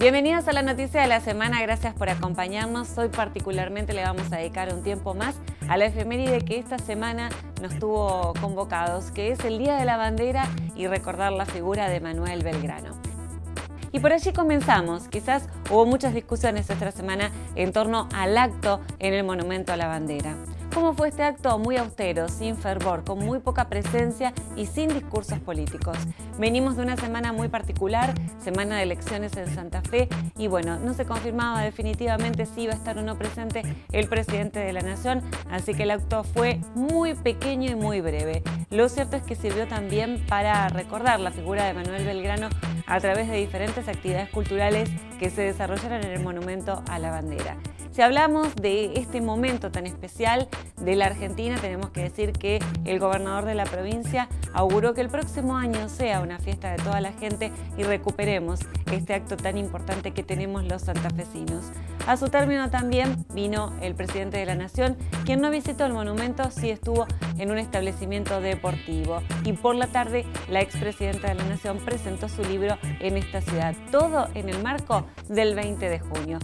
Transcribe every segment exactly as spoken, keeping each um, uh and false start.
Bienvenidos a la noticia de la semana, gracias por acompañarnos. Hoy particularmente le vamos a dedicar un tiempo más a la efeméride que esta semana nos tuvo convocados, que es el Día de la Bandera y recordar la figura de Manuel Belgrano. Y por allí comenzamos. Quizás hubo muchas discusiones esta semana en torno al acto en el Monumento a la Bandera. ¿Cómo fue este acto? Muy austero, sin fervor, con muy poca presencia y sin discursos políticos. Venimos de una semana muy particular, semana de elecciones en Santa Fe, y bueno, no se confirmaba definitivamente si iba a estar o no presente el presidente de la Nación, así que el acto fue muy pequeño y muy breve. Lo cierto es que sirvió también para recordar la figura de Manuel Belgrano a través de diferentes actividades culturales que se desarrollaron en el Monumento a la Bandera. Si hablamos de este momento tan especial de la Argentina, tenemos que decir que el gobernador de la provincia auguró que el próximo año sea una fiesta de toda la gente y recuperemos este acto tan importante que tenemos los santafesinos. A su término también vino el presidente de la Nación, quien no visitó el monumento, sí estuvo en un establecimiento deportivo. Y por la tarde, la expresidenta de la Nación presentó su libro en esta ciudad, todo en el marco del veinte de junio.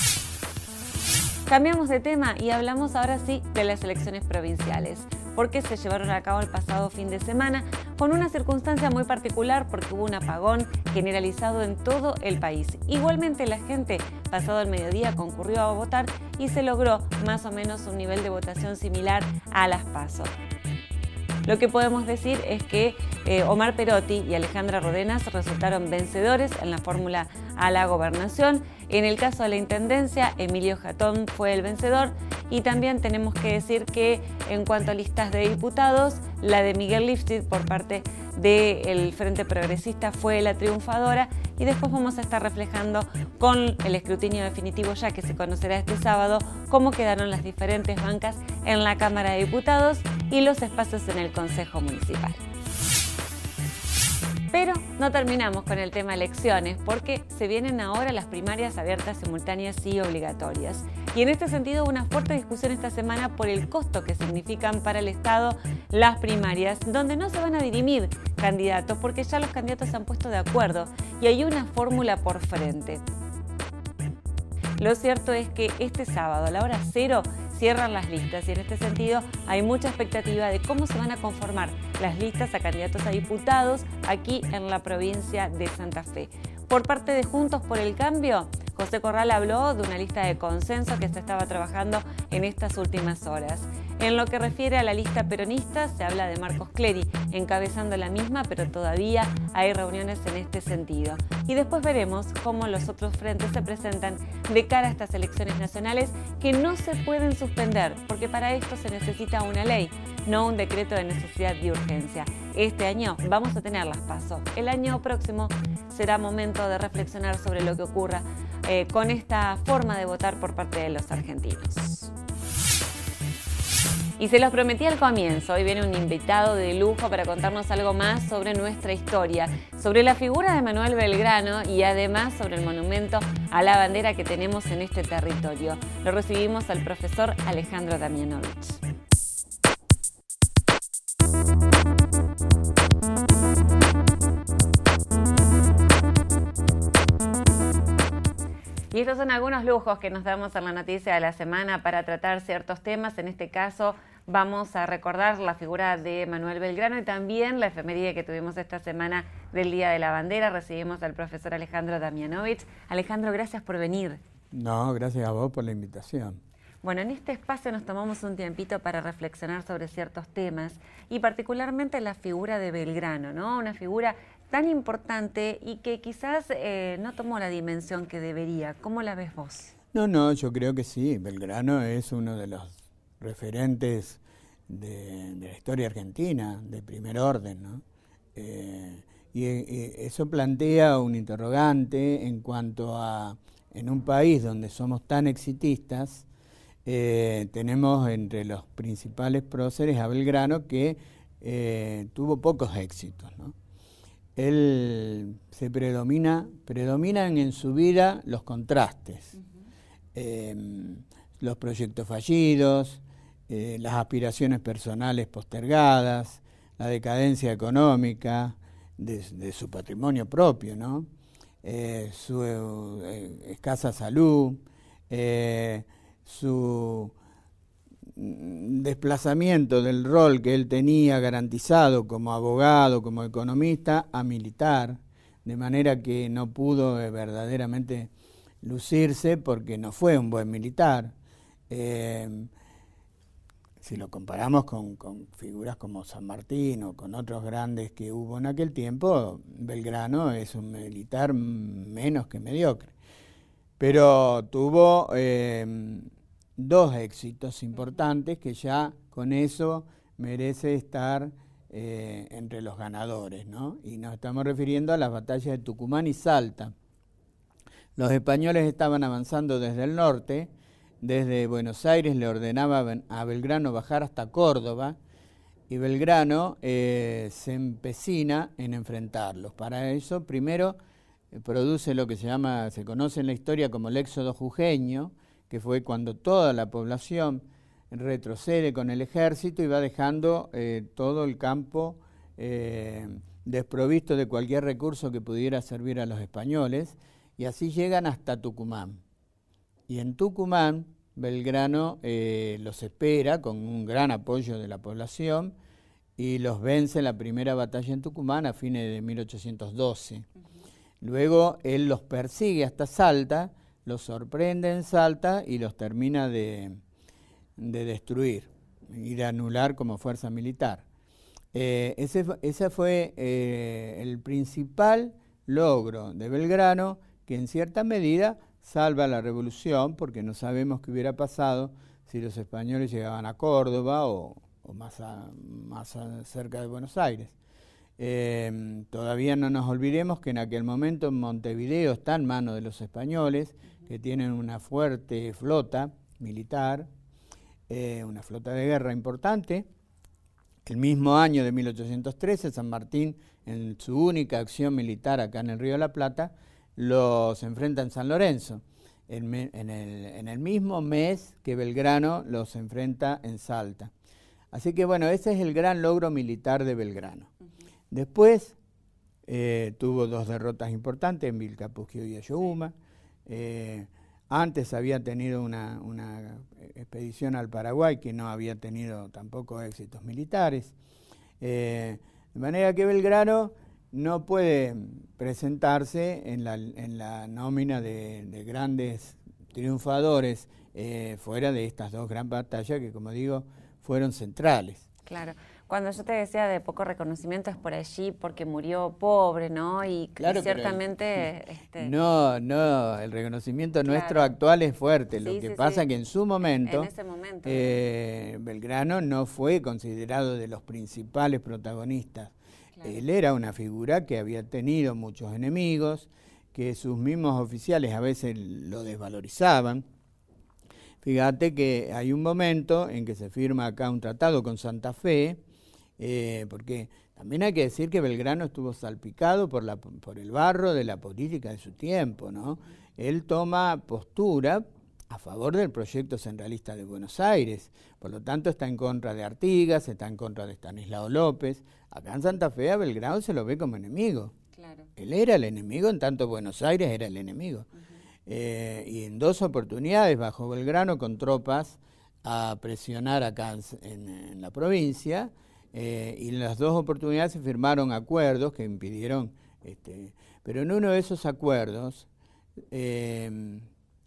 Cambiamos de tema y hablamos ahora sí de las elecciones provinciales, porque se llevaron a cabo el pasado fin de semana con una circunstancia muy particular porque hubo un apagón generalizado en todo el país. Igualmente la gente pasado el mediodía concurrió a votar y se logró más o menos un nivel de votación similar a las PASO. Lo que podemos decir es que eh, Omar Perotti y Alejandra Rodenas resultaron vencedores en la fórmula a la gobernación. En el caso de la intendencia, Emilio Jatón fue el vencedor y también tenemos que decir que en cuanto a listas de diputados, la de Miguel Lifchit por parte del Frente Progresista fue la triunfadora y después vamos a estar reflejando con el escrutinio definitivo ya que se conocerá este sábado cómo quedaron las diferentes bancas en la Cámara de Diputados y los espacios en el Consejo Municipal. Pero no terminamos con el tema elecciones porque se vienen ahora las primarias abiertas, simultáneas y obligatorias. Y en este sentido hubo una fuerte discusión esta semana por el costo que significan para el Estado las primarias, donde no se van a dirimir candidatos porque ya los candidatos se han puesto de acuerdo y hay una fórmula por frente. Lo cierto es que este sábado a la hora cero cierran las listas y en este sentido hay mucha expectativa de cómo se van a conformar las listas a candidatos a diputados aquí en la provincia de Santa Fe. Por parte de Juntos por el Cambio, José Corral habló de una lista de consenso que se estaba trabajando en estas últimas horas. En lo que refiere a la lista peronista, se habla de Marcos Clery encabezando la misma, pero todavía hay reuniones en este sentido. Y después veremos cómo los otros frentes se presentan de cara a estas elecciones nacionales que no se pueden suspender, porque para esto se necesita una ley, no un decreto de necesidad y urgencia. Este año vamos a tener las PASO. El año próximo será momento de reflexionar sobre lo que ocurra eh, con esta forma de votar por parte de los argentinos. Y se los prometí al comienzo, hoy viene un invitado de lujo para contarnos algo más sobre nuestra historia, sobre la figura de Manuel Belgrano y además sobre el monumento a la bandera que tenemos en este territorio. Lo recibimos al profesor Alejandro Damianovich. Y estos son algunos lujos que nos damos en la noticia de la semana para tratar ciertos temas. En este caso vamos a recordar la figura de Manuel Belgrano y también la efeméride que tuvimos esta semana del Día de la Bandera. Recibimos al profesor Alejandro Damianovich. Alejandro, gracias por venir. No, gracias a vos por la invitación. Bueno, en este espacio nos tomamos un tiempito para reflexionar sobre ciertos temas y particularmente la figura de Belgrano, ¿no? Una figura tan importante y que quizás eh, no tomó la dimensión que debería. ¿Cómo la ves vos? No, no, yo creo que sí. Belgrano es uno de los referentes de, de la historia argentina, de primer orden, ¿no? Eh, y, y eso plantea un interrogante en cuanto a, en un país donde somos tan exitistas, eh, tenemos entre los principales próceres a Belgrano que eh, tuvo pocos éxitos, ¿no? Él se predomina, predominan en su vida los contrastes, uh-huh. eh, los proyectos fallidos, eh, las aspiraciones personales postergadas, la decadencia económica de, de su patrimonio propio, ¿no? eh, su eh, escasa salud, eh, su desplazamiento del rol que él tenía garantizado como abogado, como economista, a militar, de manera que no pudo eh, verdaderamente lucirse porque no fue un buen militar. Eh, si lo comparamos con, con figuras como San Martín o con otros grandes que hubo en aquel tiempo, Belgrano es un militar menos que mediocre. Pero tuvo eh, dos éxitos importantes que ya con eso merece estar eh, entre los ganadores, ¿no? Y nos estamos refiriendo a las batallas de Tucumán y Salta. Los españoles estaban avanzando desde el norte, desde Buenos Aires le ordenaba a Belgrano bajar hasta Córdoba, y Belgrano eh, se empecina en enfrentarlos. Para eso, primero, eh, produce lo que se llama, se conoce en la historia como el éxodo jujeño, que fue cuando toda la población retrocede con el ejército y va dejando eh, todo el campo eh, desprovisto de cualquier recurso que pudiera servir a los españoles, y así llegan hasta Tucumán. Y en Tucumán, Belgrano eh, los espera con un gran apoyo de la población y los vence en la primera batalla en Tucumán a fines de mil ochocientos doce. Uh-huh. Luego él los persigue hasta Salta, los sorprende en Salta y los termina de, de destruir y de anular como fuerza militar. Eh, ese, ese fue eh, el principal logro de Belgrano, que en cierta medida salva la revolución, porque no sabemos qué hubiera pasado si los españoles llegaban a Córdoba o, o más, a, más a cerca de Buenos Aires. Eh, todavía no nos olvidemos que en aquel momento Montevideo está en manos de los españoles, que tienen una fuerte flota militar, eh, una flota de guerra importante. El mismo año de mil ochocientos trece, San Martín, en su única acción militar acá en el Río de la Plata, los enfrenta en San Lorenzo, en, en, el, en el mismo mes que Belgrano los enfrenta en Salta. Así que bueno, ese es el gran logro militar de Belgrano. Uh-huh. Después eh, tuvo dos derrotas importantes en Vilcapugio y Ayohuma. Eh, antes había tenido una, una expedición al Paraguay que no había tenido tampoco éxitos militares. Eh, de manera que Belgrano no puede presentarse en la, en la nómina de, de grandes triunfadores eh, fuera de estas dos gran batallas que, como digo, fueron centrales. Claro. Cuando yo te decía de poco reconocimiento es por allí porque murió pobre, ¿no? Y claro, ciertamente... El, este... No, no, el reconocimiento claro. nuestro actual es fuerte. Sí, Lo que sí, pasa es sí. que en su momento, en ese momento eh, Belgrano no fue considerado de los principales protagonistas. Claro. Él era una figura que había tenido muchos enemigos, que sus mismos oficiales a veces lo desvalorizaban. Fíjate que hay un momento en que se firma acá un tratado con Santa Fe, eh, porque también hay que decir que Belgrano estuvo salpicado por, la, por el barro de la política de su tiempo, ¿no? Él toma postura a favor del proyecto centralista de Buenos Aires, por lo tanto está en contra de Artigas, está en contra de Estanislao López. Acá en Santa Fe a Belgrano se lo ve como enemigo. Claro. Él era el enemigo, en tanto Buenos Aires era el enemigo. Uh-huh. eh, y en dos oportunidades bajó Belgrano con tropas a presionar acá en, en la provincia, eh, y en las dos oportunidades se firmaron acuerdos que impidieron, este, pero en uno de esos acuerdos, eh,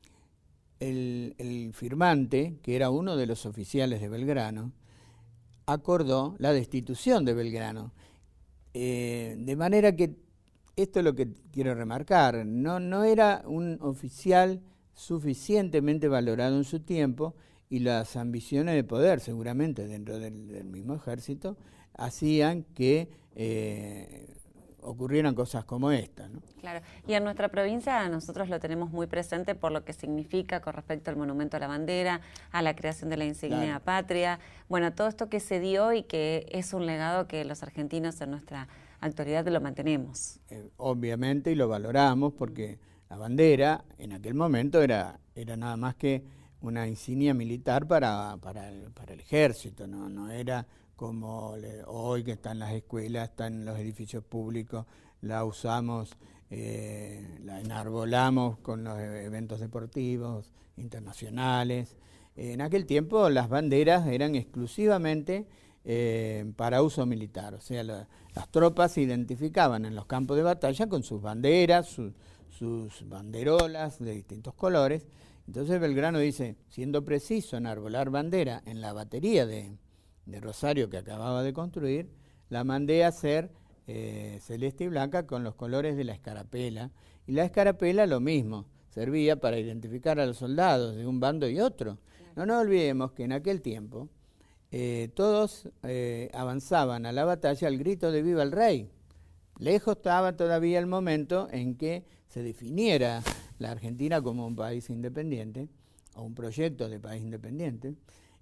el, el firmante, que era uno de los oficiales de Belgrano, acordó la destitución de Belgrano, eh, de manera que, esto es lo que quiero remarcar, no, no era un oficial suficientemente valorado en su tiempo, y las ambiciones de poder, seguramente dentro del, del mismo ejército, hacían que eh, ocurrieran cosas como esta, ¿no? Claro, y en nuestra provincia nosotros lo tenemos muy presente por lo que significa con respecto al monumento a la bandera, a la creación de la insignia claro. patria, bueno, todo esto que se dio y que es un legado que los argentinos en nuestra actualidad lo mantenemos. Eh, obviamente, y lo valoramos porque la bandera en aquel momento era, era nada más que una insignia militar para, para, el, para el ejército, no, no era como le, hoy que está en las escuelas, está en los edificios públicos, la usamos eh, la enarbolamos con los eventos deportivos internacionales. En aquel tiempo las banderas eran exclusivamente eh, para uso militar, o sea, la, las tropas se identificaban en los campos de batalla con sus banderas, su, sus banderolas de distintos colores. Entonces Belgrano dice, siendo preciso enarbolar bandera en la batería de, de Rosario que acababa de construir, la mandé a hacer eh, celeste y blanca con los colores de la escarapela. Y la escarapela lo mismo, servía para identificar a los soldados de un bando y otro. No nos olvidemos que en aquel tiempo eh, todos eh, avanzaban a la batalla al grito de ¡Viva el Rey! Lejos estaba todavía el momento en que se definiera la Argentina como un país independiente, o un proyecto de país independiente,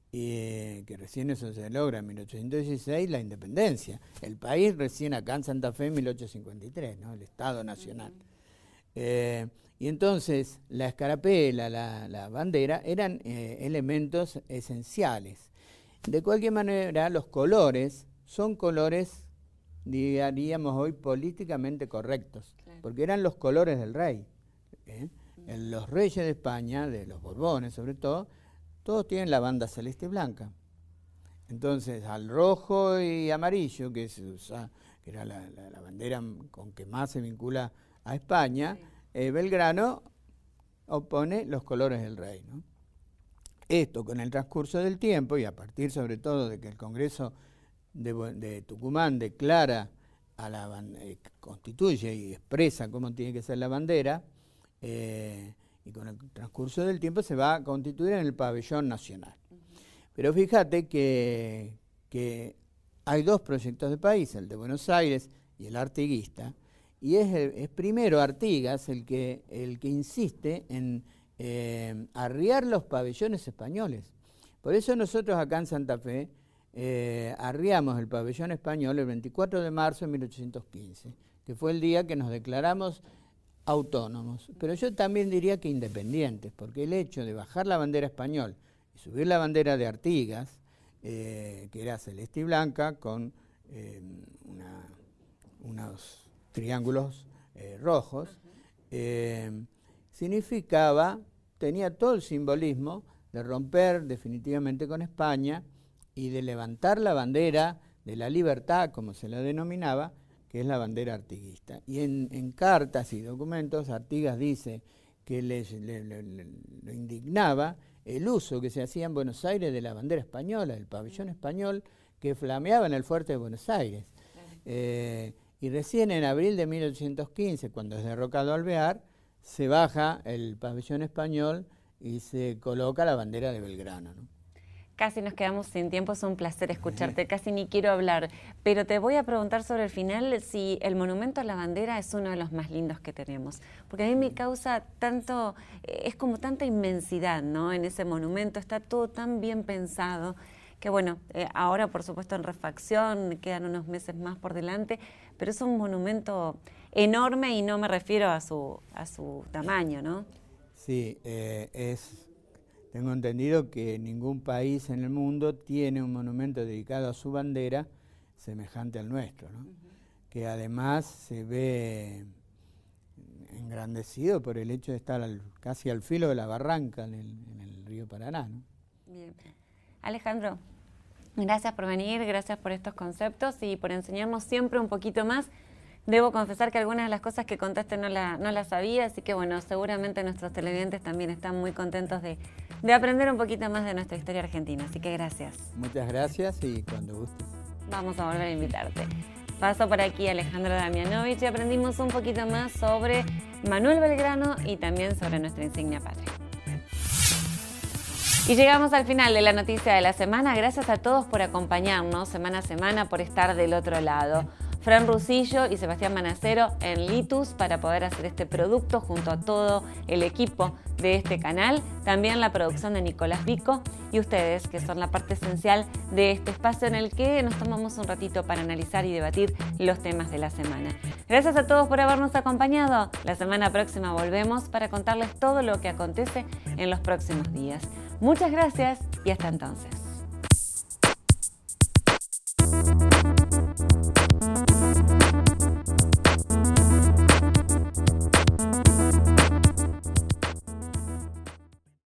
y que recién eso se logra en mil ochocientos dieciséis, la independencia. El país recién acá en Santa Fe en mil ochocientos cincuenta y tres, ¿no? El Estado Nacional. Uh-huh. eh, y entonces la escarapela, la, la bandera, eran eh, elementos esenciales. De cualquier manera, los colores son colores, diríamos hoy, políticamente correctos, claro, porque eran los colores del rey. ¿eh? Uh-huh. Los reyes de España, de los Borbones sobre todo, todos tienen la banda celeste y blanca. Entonces, al rojo y amarillo, que, se usa, que era la, la, la bandera con que más se vincula a España, sí, eh, Belgrano opone los colores del rey, ¿no? Esto, con el transcurso del tiempo, y a partir sobre todo de que el Congreso de, de Tucumán declara, a la eh, constituye y expresa cómo tiene que ser la bandera, eh, y con el transcurso del tiempo se va a constituir en el pabellón nacional. Uh-huh. Pero fíjate que, que hay dos proyectos de país, el de Buenos Aires y el artiguista, y es, es primero Artigas el que, el que insiste en eh, arriar los pabellones españoles. Por eso nosotros acá en Santa Fe eh, arriamos el pabellón español el veinticuatro de marzo de mil ochocientos quince, que fue el día que nos declaramos autónomos, pero yo también diría que independientes, porque el hecho de bajar la bandera español y subir la bandera de Artigas, eh, que era celeste y blanca, con eh, una, unos triángulos eh, rojos, eh, significaba, tenía todo el simbolismo de romper definitivamente con España y de levantar la bandera de la libertad, como se la denominaba, que es la bandera artiguista. Y en, en cartas y documentos, Artigas dice que les, le, le, le, le indignaba el uso que se hacía en Buenos Aires de la bandera española, del pabellón español, que flameaba en el fuerte de Buenos Aires. Eh, y recién en abril de mil ochocientos quince, cuando es derrocado Alvear, se baja el pabellón español y se coloca la bandera de Belgrano, ¿no? Casi nos quedamos sin tiempo, es un placer escucharte, casi ni quiero hablar, pero te voy a preguntar sobre el final si el monumento a la bandera es uno de los más lindos que tenemos, porque a mí me causa tanto, es como tanta inmensidad, ¿no? En ese monumento está todo tan bien pensado, que bueno, eh, ahora por supuesto en refacción, quedan unos meses más por delante, pero es un monumento enorme y no me refiero a su, a su tamaño, ¿no? Sí, eh, es... Tengo entendido que ningún país en el mundo tiene un monumento dedicado a su bandera semejante al nuestro, ¿no? Uh-huh. Que además se ve engrandecido por el hecho de estar al, casi al filo de la barranca en el, en el río Paraná, ¿no? Bien. Alejandro, gracias por venir, gracias por estos conceptos y por enseñarnos siempre un poquito más. Debo confesar que algunas de las cosas que contaste no, la, no las sabía, así que bueno, seguramente nuestros televidentes también están muy contentos de, de aprender un poquito más de nuestra historia argentina, así que gracias. Muchas gracias y cuando gustes. Vamos a volver a invitarte. Paso por aquí Alejandro Damianovich y aprendimos un poquito más sobre Manuel Belgrano y también sobre nuestra insignia patria. Y llegamos al final de la noticia de la semana. Gracias a todos por acompañarnos semana a semana, por estar del otro lado. Fran Rusillo y Sebastián Manacero en Litus para poder hacer este producto junto a todo el equipo de este canal. También la producción de Nicolás Vico y ustedes, que son la parte esencial de este espacio en el que nos tomamos un ratito para analizar y debatir los temas de la semana. Gracias a todos por habernos acompañado. La semana próxima volvemos para contarles todo lo que acontece en los próximos días. Muchas gracias y hasta entonces.